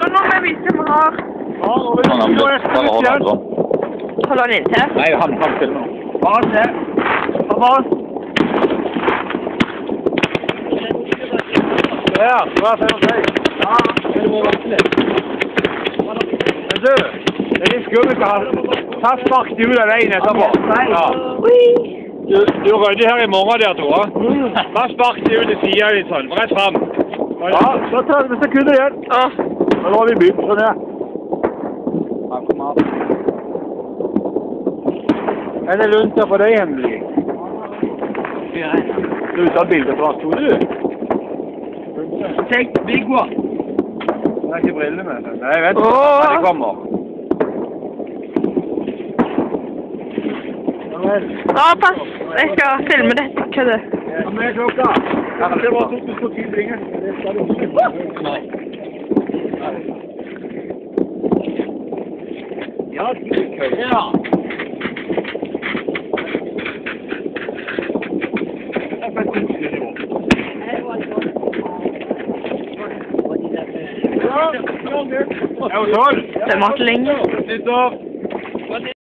nå må jeg vise hva vi har. Holder han inntil? Nei, han til nå. Bare se. Bare. Ja, hva sier du? Ja, det må være litt. Men du, det er litt skummelt å ha fastbakt ut av veien etterpå. Ja. Du rødde her i morgen der, Tore. Fastbakt ut i siden din sånn, rett frem. Ja, så tar vi sekunder igjen. Ja. Nå har vi begynt sånn her. Er det lunt her for deg, hemmelig? Du tar bilder fra to, du? Take big one. Jeg har ikke briller med. Nei, jeg vet ikke når det kommer. Pass. Jeg skal filme dette. Hva er det? Hva med klokka? Det var 2010 bringer. Det skal du ikke. Nei. Ja, det er køy. Ja. Det var lenge.